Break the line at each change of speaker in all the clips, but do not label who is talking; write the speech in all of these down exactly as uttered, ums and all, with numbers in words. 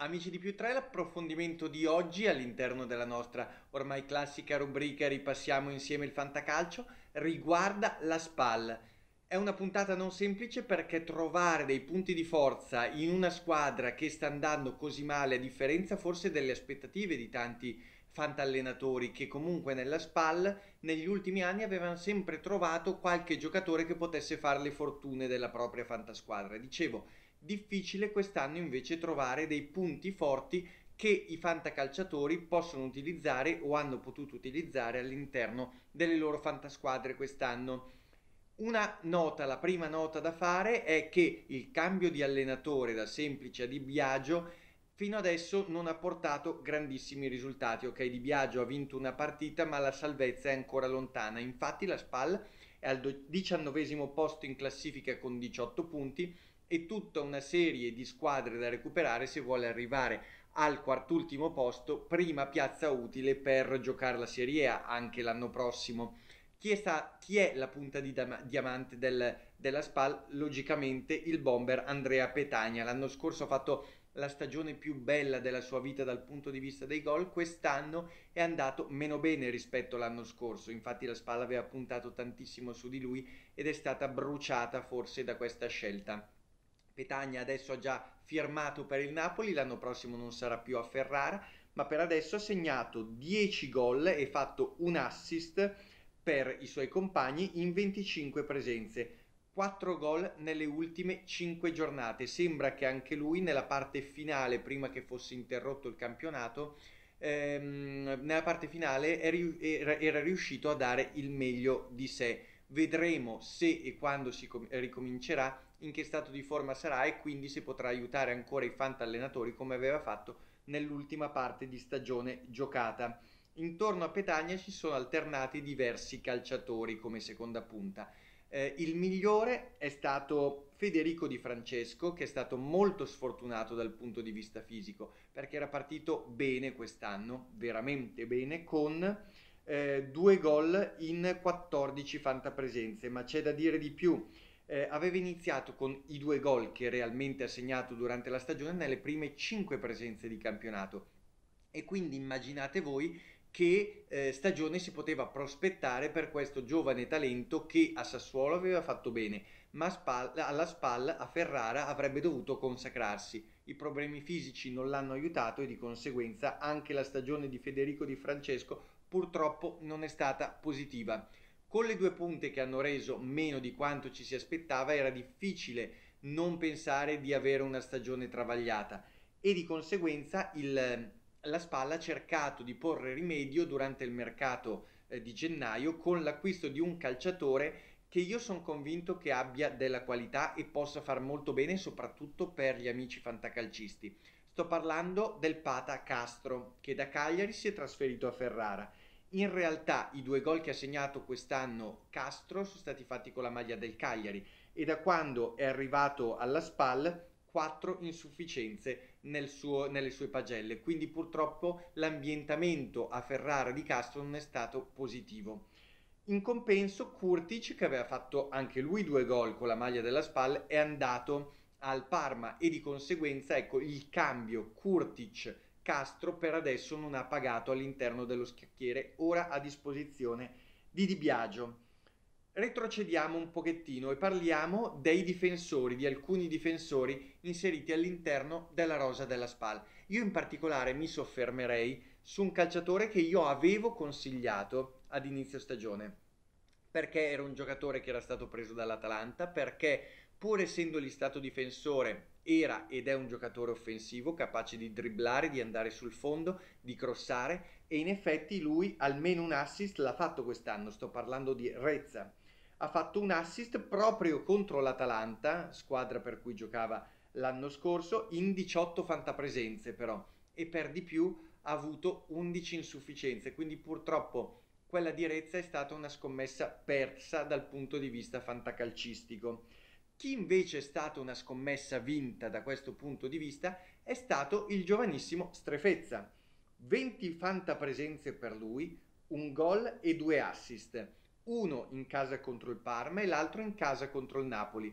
Amici di più tre, l'approfondimento di oggi all'interno della nostra ormai classica rubrica Ripassiamo insieme il fantacalcio riguarda la SPAL. È una puntata non semplice perché trovare dei punti di forza in una squadra che sta andando così male, a differenza forse delle aspettative di tanti fantallenatori che comunque nella SPAL negli ultimi anni avevano sempre trovato qualche giocatore che potesse fare le fortune della propria fantasquadra. Dicevo, difficile quest'anno invece trovare dei punti forti che i fantacalciatori possono utilizzare o hanno potuto utilizzare all'interno delle loro fantasquadre quest'anno. Una nota, la prima nota da fare è che il cambio di allenatore da Semplice a Di Biagio fino adesso non ha portato grandissimi risultati. Ok, Di Biagio ha vinto una partita, ma la salvezza è ancora lontana. Infatti la SPAL è al diciannovesimo posto in classifica con diciotto punti e tutta una serie di squadre da recuperare se vuole arrivare al quartultimo posto, prima piazza utile per giocare la Serie A anche l'anno prossimo. Chi è, sta, chi è la punta di dam- diamante del, della SPAL? Logicamente il bomber Andrea Petagna. L'anno scorso ha fatto la stagione più bella della sua vita dal punto di vista dei gol, quest'anno è andato meno bene rispetto all'anno scorso, infatti la SPAL aveva puntato tantissimo su di lui ed è stata bruciata forse da questa scelta. Petagna adesso ha già firmato per il Napoli, l'anno prossimo non sarà più a Ferrara, ma per adesso ha segnato dieci gol e fatto un assist per i suoi compagni in venticinque presenze. quattro gol nelle ultime cinque giornate. Sembra che anche lui nella parte finale, prima che fosse interrotto il campionato, ehm, nella parte finale era, era riuscito a dare il meglio di sé. Vedremo se e quando si com- ricomincerà, in che stato di forma sarà e quindi se potrà aiutare ancora i fantallenatori come aveva fatto nell'ultima parte di stagione giocata. Intorno a Petagna si sono alternati diversi calciatori come seconda punta. Eh, il migliore è stato Federico Di Francesco, che è stato molto sfortunato dal punto di vista fisico, perché era partito bene quest'anno, veramente bene, con eh, due gol in quattordici fantapresenze, ma c'è da dire di più. Eh, aveva iniziato con i due gol che realmente ha segnato durante la stagione nelle prime cinque presenze di campionato e quindi immaginate voi che eh, stagione si poteva prospettare per questo giovane talento che a Sassuolo aveva fatto bene, ma a spal- alla spalla a Ferrara avrebbe dovuto consacrarsi. I problemi fisici non l'hanno aiutato e di conseguenza anche la stagione di Federico Di Francesco purtroppo non è stata positiva. Con le due punte che hanno reso meno di quanto ci si aspettava era difficile non pensare di avere una stagione travagliata e di conseguenza il, la Spalla ha cercato di porre rimedio durante il mercato eh, di gennaio con l'acquisto di un calciatore che io sono convinto che abbia della qualità e possa far molto bene soprattutto per gli amici fantacalcisti. Sto parlando del Pata Castro che da Cagliari si è trasferito a Ferrara. In realtà i due gol che ha segnato quest'anno Castro sono stati fatti con la maglia del Cagliari e da quando è arrivato alla SPAL quattro insufficienze nel suo, nelle sue pagelle, quindi purtroppo l'ambientamento a Ferrara di Castro non è stato positivo. In compenso Kurtic, che aveva fatto anche lui due gol con la maglia della SPAL, è andato al Parma e di conseguenza ecco il cambio Kurtic Castro per adesso non ha pagato all'interno dello scacchiere ora a disposizione di Di Biagio. Retrocediamo un pochettino e parliamo dei difensori, di alcuni difensori inseriti all'interno della rosa della SPAL. Io in particolare mi soffermerei su un calciatore che io avevo consigliato ad inizio stagione, perché era un giocatore che era stato preso dall'Atalanta, perché pur essendo listato difensore era ed è un giocatore offensivo, capace di dribblare, di andare sul fondo, di crossare e in effetti lui almeno un assist l'ha fatto quest'anno, sto parlando di Rezza. Ha fatto un assist proprio contro l'Atalanta, squadra per cui giocava l'anno scorso, in diciotto fantapresenze però, e per di più ha avuto undici insufficienze, quindi purtroppo quella di Rezza è stata una scommessa persa dal punto di vista fantacalcistico. Chi invece è stata una scommessa vinta da questo punto di vista è stato il giovanissimo Strefezza. venti fantapresenze per lui, un gol e due assist, uno in casa contro il Parma e l'altro in casa contro il Napoli.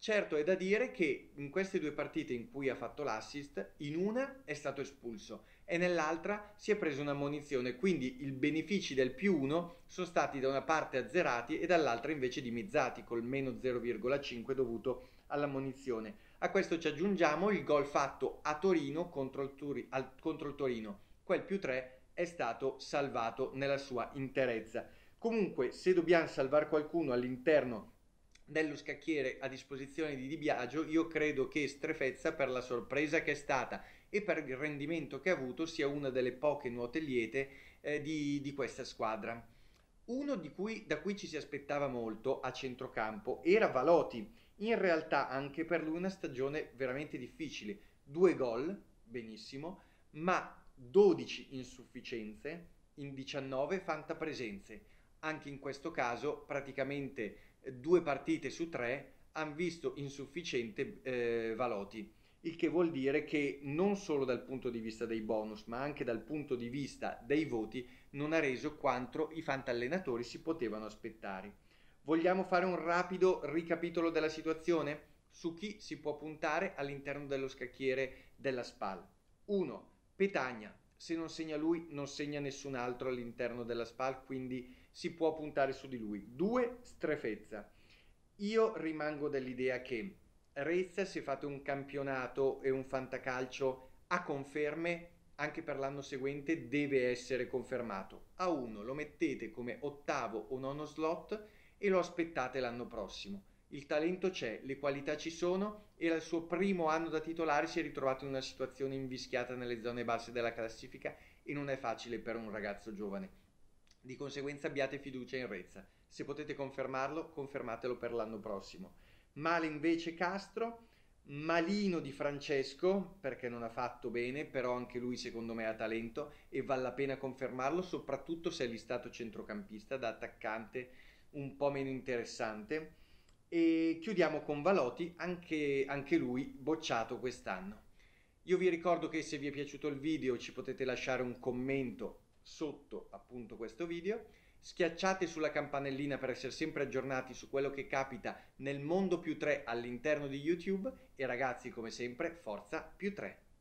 Certo, è da dire che in queste due partite in cui ha fatto l'assist, in una è stato espulso e nell'altra si è preso una ammonizione, quindi i benefici del più uno sono stati da una parte azzerati e dall'altra invece dimizzati col meno zero virgola cinque dovuto all'ammonizione. A questo ci aggiungiamo il gol fatto a Torino contro il, Turi- al- contro il Torino, quel più tre è stato salvato nella sua interezza. Comunque, se dobbiamo salvare qualcuno all'interno dello scacchiere a disposizione di Di Biagio, io credo che Strefezza, per la sorpresa che è stata e per il rendimento che ha avuto, sia una delle poche nuote liete eh, di, di questa squadra. Uno di cui, da cui ci si aspettava molto a centrocampo era Valoti, in realtà anche per lui una stagione veramente difficile, due gol, benissimo, ma dodici insufficienze in diciannove fantapresenze. Anche in questo caso praticamente eh, due partite su tre hanno visto insufficiente eh, Valoti, il che vuol dire che non solo dal punto di vista dei bonus, ma anche dal punto di vista dei voti non ha reso quanto i fantallenatori si potevano aspettare. Vogliamo fare un rapido ricapitolo della situazione? Su chi si può puntare all'interno dello scacchiere della SPAL? uno. Petagna. Se non segna lui, non segna nessun altro all'interno della SPAL, quindi si può puntare su di lui. due. Strefezza. Io rimango dell'idea che Rezza si è fatto un campionato e un fantacalcio a conferme, anche per l'anno seguente deve essere confermato. A uno lo mettete come ottavo o nono slot e lo aspettate l'anno prossimo. Il talento c'è, le qualità ci sono e al suo primo anno da titolare si è ritrovato in una situazione invischiata nelle zone basse della classifica e non è facile per un ragazzo giovane. Di conseguenza abbiate fiducia in Rezza. Se potete confermarlo, confermatelo per l'anno prossimo. Male invece Castro, malino di Francesco, perché non ha fatto bene, però anche lui secondo me ha talento e vale la pena confermarlo, soprattutto se è listato centrocampista, da attaccante un po' meno interessante. E chiudiamo con Valoti, anche, anche lui bocciato quest'anno. Io vi ricordo che se vi è piaciuto il video ci potete lasciare un commento sotto appunto questo video, schiacciate sulla campanellina per essere sempre aggiornati su quello che capita nel mondo più tre all'interno di YouTube e ragazzi come sempre forza più tre.